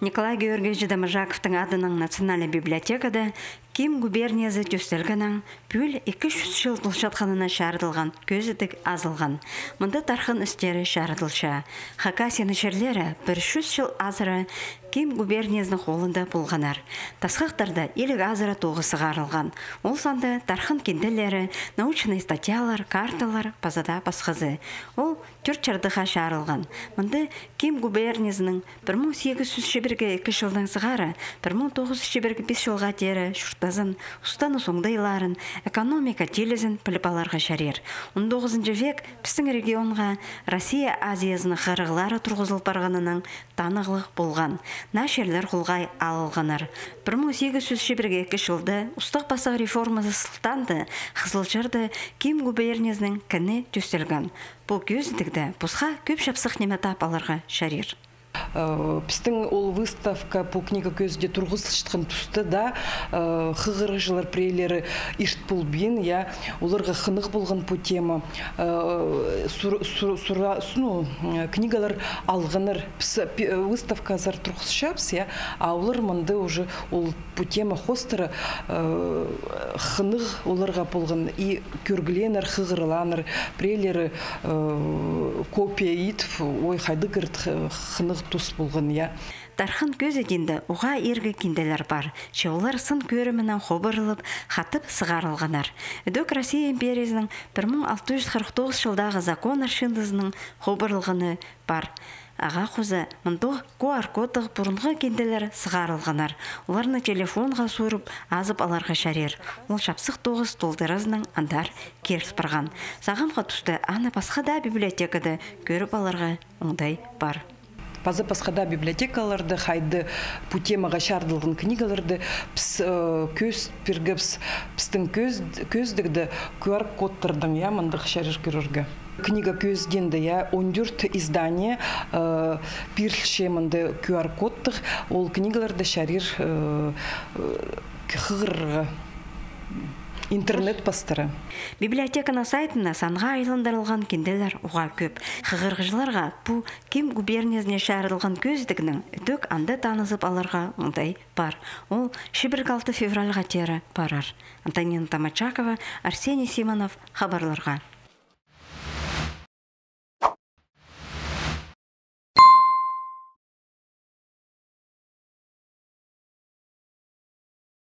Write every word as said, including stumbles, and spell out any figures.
Николай Георгиевич Дамажаковтың адының национальный библиотекада Ким губерниясы төстелгенің пүл екі жүз жыл тұлшатқанына шарыдылған көзідік азылған. Мұнда тархын істері шарыдылша. Хакасияны жерлері бір жүз жыл азыры Ким губерниясының қолында болғанар. Тасқақтарда елік азыры тоғы сығарылған. Ол санды тархын кенделері, научный статьялар, карталар пазада басқызы. Ол түрт чардыға шарылған. Мұнда Ким губерниясының бір мың сегіз жүз шебірге екі жылдан сығары, бір мың тоғыз жүз шебірге бес жылға тері шұрттазын, ұстану соңдайларын, экономика телезін піліпаларға шарер. он тоғызыншы век біздің регионға Россия Азиясының қырғылары тұрғызылып барғанының танығылық болған. Нашерлер құлғай алылғанар. бір мың сегіз жүз шебірге екі жылды ұстақ басақ реформасы сылтанды, қызылшырды Ким губерниясының кіні төстелген. Бұл көздікді бұсқа көп шапсық немета апаларға шарер. Біздің ол выставка бұл книга көзде тұрғыз шытқан тұсты да қығыры жылар прейлері ишт бұл бен, оларға қынық болған бұл тема. Книгалар алғаныр, выставка азар тұрғыз шапс, а олар мұнды уже ол бұл тема хостары қынық оларға болған и көргіленер, қығырланыр, прейлері копия итіп, ой қайды кірт қынық тұс болған, я. Тархын көз еденді ұға ергі кенделер бар. Шеолар сын көрімінен қобырылып, қатып сығарылғанар. Үдік Россия империясының бір мың алты жүз қырық тоғыз жылдағы закон аршындызының қобырылғаны бар. Аға қозы мұнды ку-ар-кодық бұрынғы кенделер сығарылғанар. Оларны телефонға сұрып, азып аларға шарер. Ол шапсық тоғыз толдырызның андар керіс барған. Сағымға түсті аны басқа да библиотекады көріп аларға оңдай бар. Пазы пасқада библиотекаларды, хайды бұ темаға шардылған книгаларды көз пергіпс, пістің көздігді көр кодтырдың, я, мындық шарыр көріргі. Книга көзденді, я, он төрт издание пирлше мынды көр кодтық, ол книгаларды шарыр қығырғы. Интернет пастыры. Библиотекана сайтына санға айландырылған кенделер ұға көп. Қығырғыжыларға бұл Ким губерниясіне шарылған көздігінің үтік анды танызып аларға ұндай бар. Ол шибірг алты февральға тері барар. Антонина Тамачакова, Арсений Симонов хабарларға.